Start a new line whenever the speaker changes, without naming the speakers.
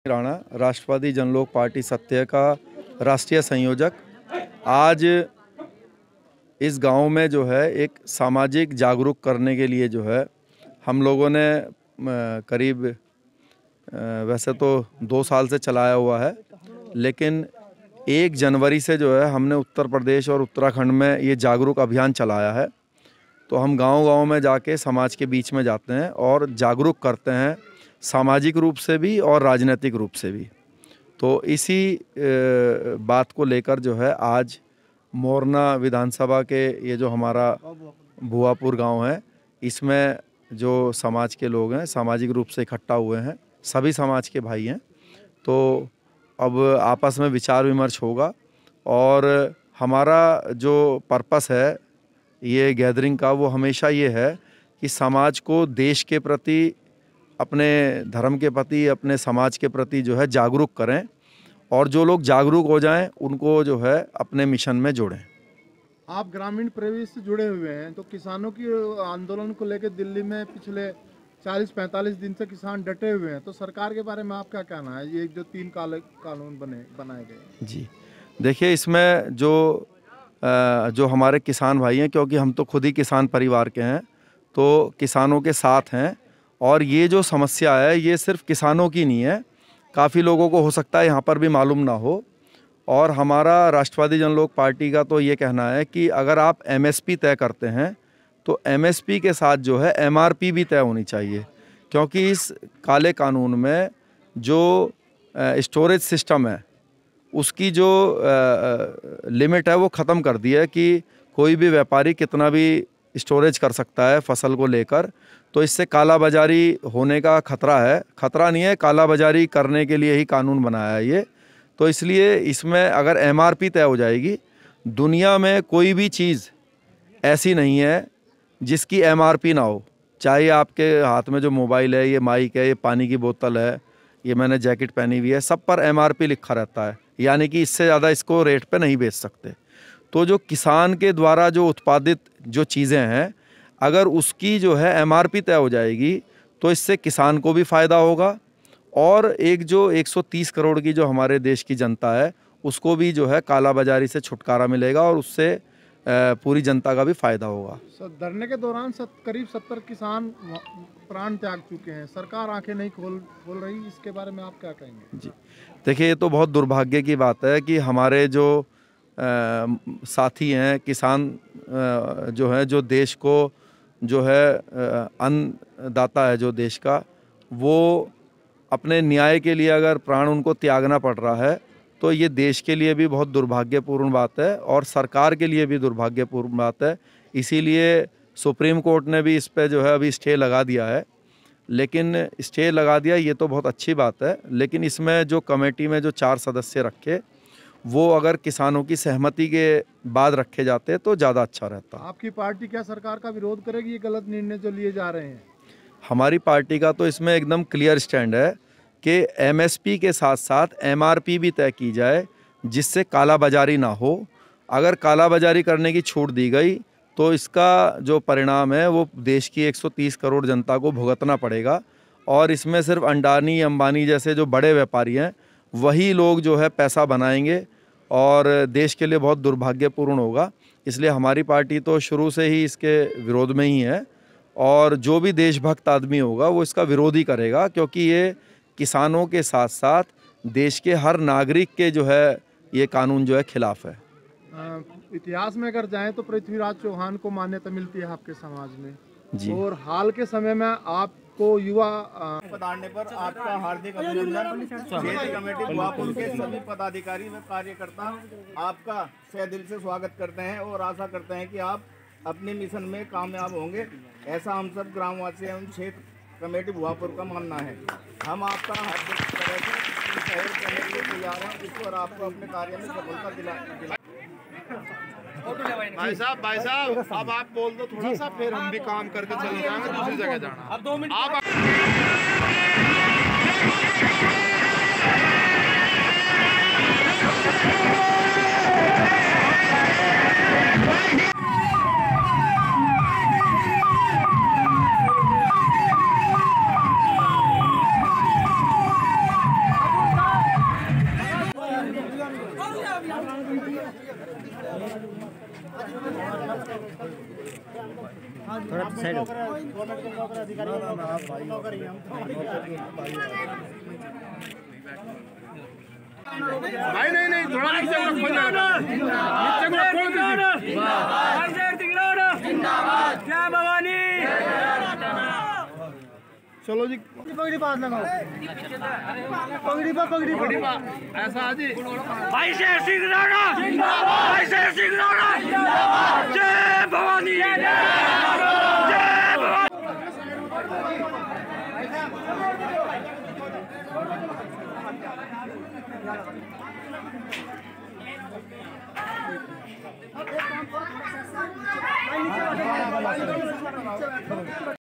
राणा, राष्ट्रवादी जनलोक party सत्य का राष्ट्रीय संयोजक। आज इस गांव में जो है एक सामाजिक जागरूक करने के लिए जो है हम लोगों ने करीब वैसे तो 2 साल से चलाया हुआ है, लेकिन 1 जनवरी से जो है हमने उत्तर प्रदेश और उत्तराखंड में ये जागरूक अभियान चलाया है। तो हम गांव-गांव में जाके समाज के बीच में जाते हैं और जागरूक करते हैं, सामाजिक रूप से भी और राजनीतिक रूप से भी। तो इसी बात को लेकर जो है आज मोरना विधानसभा के ये जो हमारा भुआपुर गांव है, इसमें जो समाज के लोग हैं सामाजिक रूप से इकट्ठा हुए हैं, सभी समाज के भाई हैं। तो अब आपस में विचार विमर्श होगा और हमारा जो पर्पस है ये गैदरिंग का, वो हमेशा ये है कि समाज को देश के प्रति, अपने धर्म के प्रति, अपने समाज के प्रति जो है जागरूक करें और जो लोग जागरूक हो जाएं उनको जो है अपने मिशन में जोड़ें।
आप ग्रामीण परिवेश से जुड़े हुए हैं, तो किसानों की आंदोलन को लेकर दिल्ली में पिछले 40-45 दिन से किसान डटे हुए हैं, तो सरकार के बारे में आप क्या कहना है? ये जो 3 कानून बनाए गए।
जी देखिए, इसमें जो हमारे किसान भाई हैं, क्योंकि हम तो खुद ही किसान परिवार के हैं, तो किसानों के साथ हैं और ये जो समस्या है ये सिर्फ किसानों की नहीं है, काफ़ी लोगों को हो सकता है यहाँ पर भी मालूम ना हो। और हमारा राष्ट्रवादी जनलोक पार्टी का तो ये कहना है कि अगर आप एमएसपी तय करते हैं तो एमएसपी के साथ जो है एमआरपी भी तय होनी चाहिए, क्योंकि इस काले कानून में जो स्टोरेज सिस्टम है उसकी जो लिमिट है वो ख़त्म कर दी है कि कोई भी व्यापारी कितना भी स्टोरेज कर सकता है फसल को लेकर। तो इससे काला बाजारी होने का खतरा है, खतरा नहीं है, काला बाजारी करने के लिए ही कानून बनाया है ये। तो इसलिए इसमें अगर एमआरपी तय हो जाएगी, दुनिया में कोई भी चीज़ ऐसी नहीं है जिसकी एमआरपी ना हो। चाहे आपके हाथ में जो मोबाइल है, ये माइक है, ये पानी की बोतल है, ये मैंने जैकेट पहनी हुई है, सब पर एमआरपी लिखा रहता है, यानी कि इससे ज़्यादा इसको रेट पे नहीं बेच सकते। तो जो किसान के द्वारा जो उत्पादित जो चीज़ें हैं, अगर उसकी जो है एमआरपी तय हो जाएगी तो इससे किसान को भी फ़ायदा होगा और एक जो 130 करोड़ की जो हमारे देश की जनता है उसको भी जो है काला बाजारी से छुटकारा मिलेगा और उससे पूरी जनता का भी फ़ायदा होगा।
धरने के दौरान करीब 70 किसान प्राण त्याग चुके हैं, सरकार आंखें नहीं खोल रही, इसके बारे में आप क्या कहेंगे? जी
देखिए, ये तो बहुत दुर्भाग्य की बात है कि हमारे जो साथी हैं किसान जो है, जो देश को जो है अन्नदाता है जो देश का, वो अपने न्याय के लिए अगर प्राण उनको त्यागना पड़ रहा है तो ये देश के लिए भी बहुत दुर्भाग्यपूर्ण बात है और सरकार के लिए भी दुर्भाग्यपूर्ण बात है। इसीलिए सुप्रीम कोर्ट ने भी इस पे जो है अभी स्टे लगा दिया है, लेकिन स्टे लगा दिया ये तो बहुत अच्छी बात है, लेकिन इसमें जो कमेटी में जो 4 सदस्य रखे वो अगर किसानों की सहमति के बाद रखे जाते तो ज़्यादा अच्छा रहता।
आपकी पार्टी क्या सरकार का विरोध करेगी ये गलत निर्णय जो लिए जा रहे हैं?
हमारी पार्टी का तो इसमें एकदम क्लियर स्टैंड है कि एमएसपी के साथ साथ एमआरपी भी तय की जाए, जिससे काला बाजारी ना हो। अगर काला बाजारी करने की छूट दी गई तो इसका जो परिणाम है वो देश की 130 करोड़ जनता को भुगतना पड़ेगा और इसमें सिर्फ अडानी अंबानी जैसे जो बड़े व्यापारी हैं वही लोग जो है पैसा बनाएंगे और देश के लिए बहुत दुर्भाग्यपूर्ण होगा। इसलिए हमारी पार्टी तो शुरू से ही इसके विरोध में ही है और जो भी देशभक्त आदमी होगा वो इसका विरोध ही करेगा, क्योंकि ये किसानों के साथ साथ देश के हर नागरिक के जो है ये कानून जो है खिलाफ है।
इतिहास में अगर जाएं तो पृथ्वीराज चौहान को मान्यता मिलती है आपके समाज में
जी,
और हाल के समय में आपको युवा
पधारने पर आपका हार्दिक अभिनंदन। क्षेत्रीय कमेटी भुआपुर के सभी पदाधिकारी व कार्यकर्ता आपका सह दिल से स्वागत करते हैं और आशा करते हैं कि आप अपने मिशन में कामयाब होंगे, ऐसा हम सब ग्रामवासी एवं क्षेत्र कमेटी भुआपुर का मानना है। हम आपका हार्दिक तरह से सहयोग करने के लिए तैयार हैं, इस पर आपको अपने कार्य में सफलता दिला।
भाई साहब अब आप बोल दो थोड़ा सा, फिर हम भी काम करके चले जाएंगे, दूसरी जगह जाना। अब 2 मिनट आप
थोड़ा साइड
भाई नहीं थोड़ा नीचे खोल क्या भवानी।
चलो जी
पगड़ी बात लगाओ पगड़ी
ऐसा जी
भाई शेर सिंह राणा भाई शेर सिंह राणा जय भवानी जय भवानी।